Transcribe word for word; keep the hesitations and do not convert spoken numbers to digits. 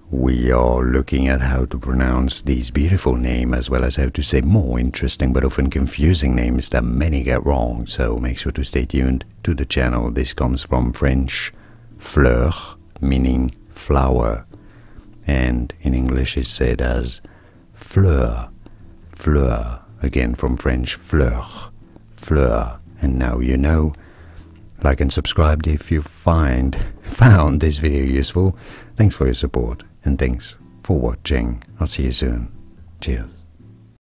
we are looking at how to pronounce these beautiful names as well as how to say more interesting but often confusing names that many get wrong. So make sure to stay tuned to the channel. This comes from French fleur, meaning flower, and in English it's said as fleur, fleur, again from French fleur, fleur. And now you know. Like and subscribe if you find found this video useful. Thanks for your support and thanks for watching. I'll see you soon. Cheers.